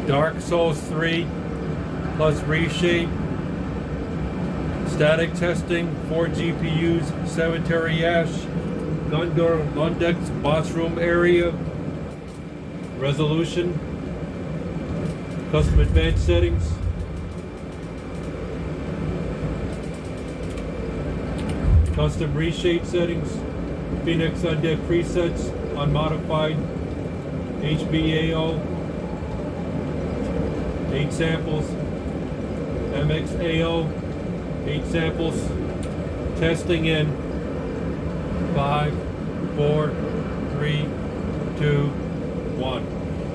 Dark Souls 3 plus Reshade. Static testing, 4 GPUs, Cemetery Ash, Gundor Lundex boss room area, resolution, custom advanced settings, custom Reshade settings, Phoenix Undead presets, unmodified, HBAO, 8 samples, MXAO, 8 samples, testing in 5, 4, 3, 2, 1.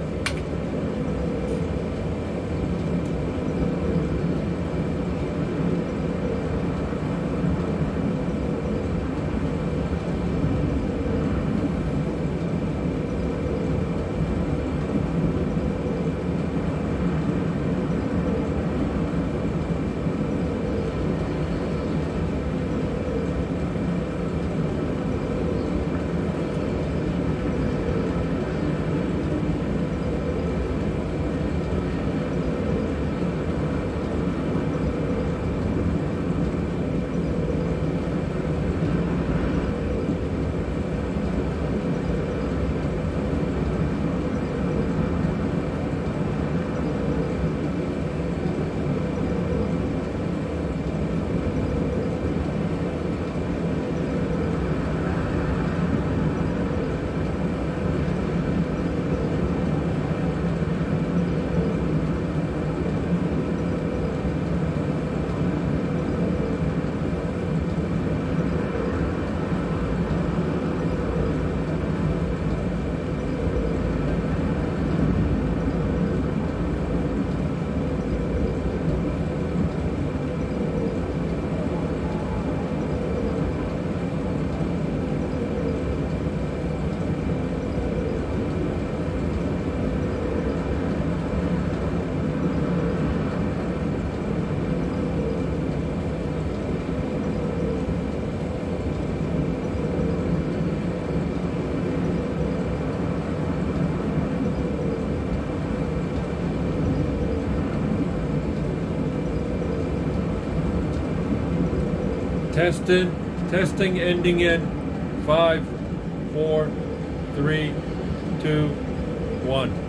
Testing ending in 5, 4, 3, 2, 1.